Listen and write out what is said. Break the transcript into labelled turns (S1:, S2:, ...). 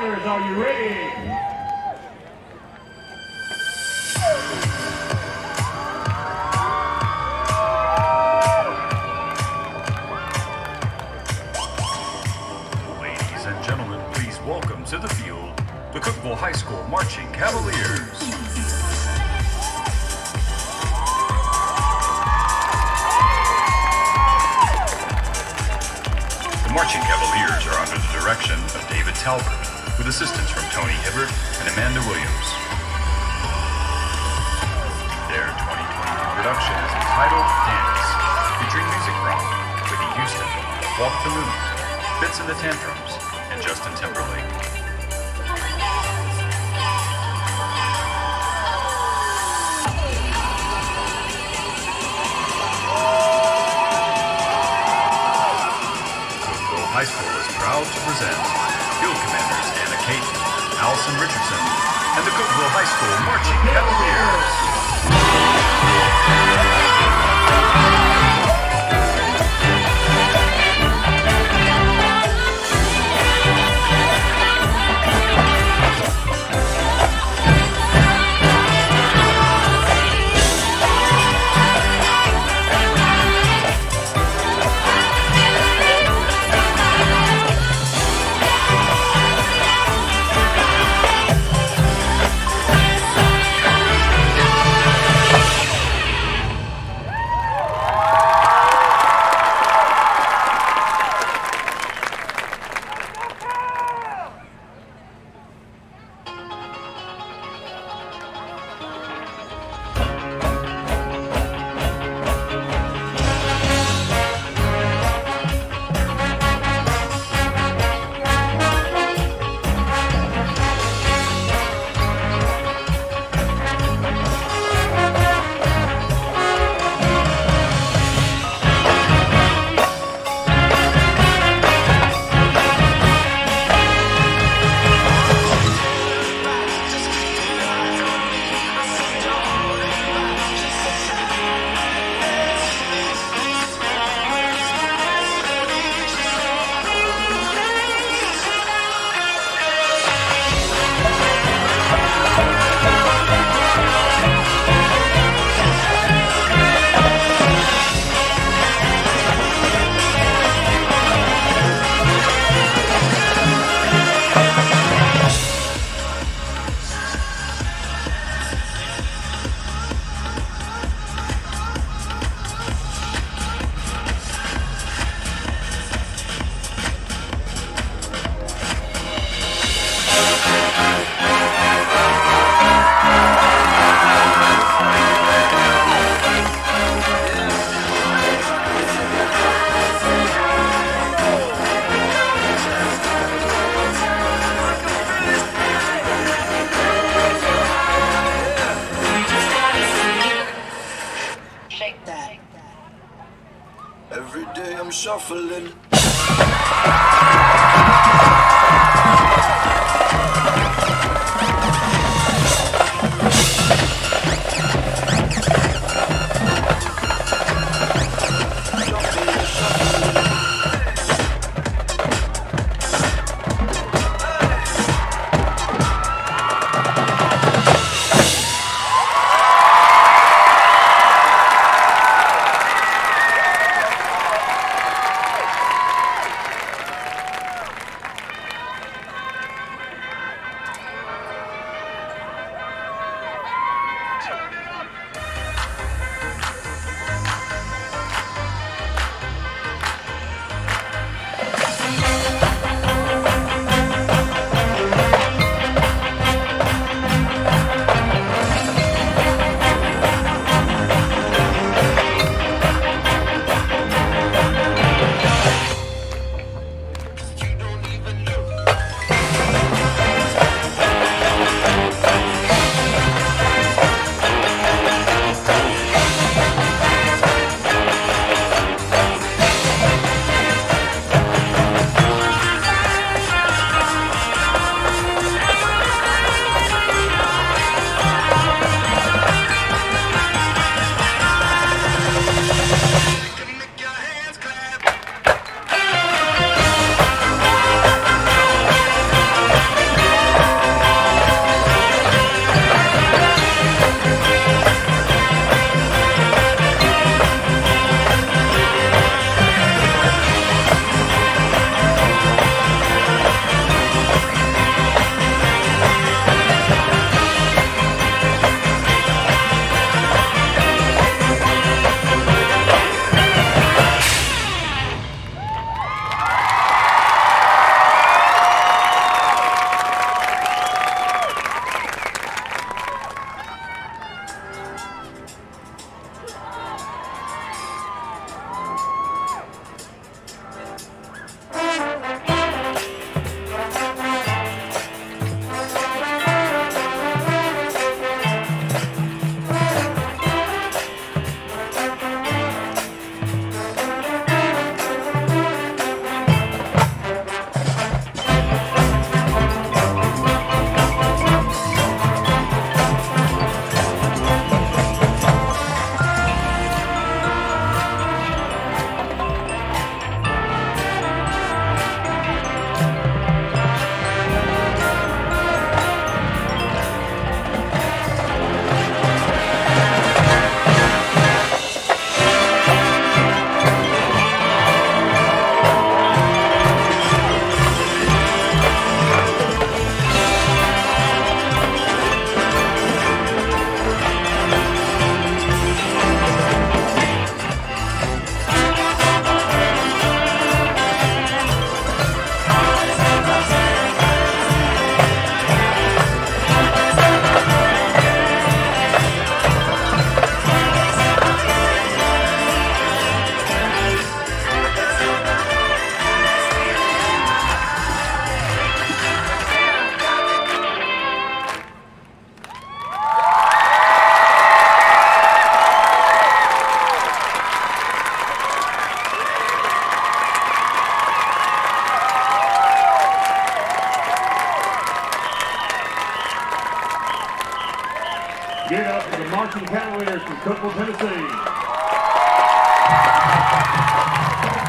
S1: Cavaliers, are you ready?
S2: Ladies and gentlemen, please welcome to the field the Cookeville High School Marching Cavaliers. The Marching Cavaliers are under the direction of David Talbert, with assistance from Tony Hibbert and Amanda Williams. Their 2022 production is entitled Dance, featuring music from Whitney Houston, Walk the Moon, Fits and the Tantrums, and Justin Timberlake. Cookeville High School is proud to present Field Commanders Anna Caton, Allison Richardson, and the Cookeville High School Marching Cavaliers.
S3: Every day I'm shuffling.
S1: Cavalier from Cookeville, Tennessee.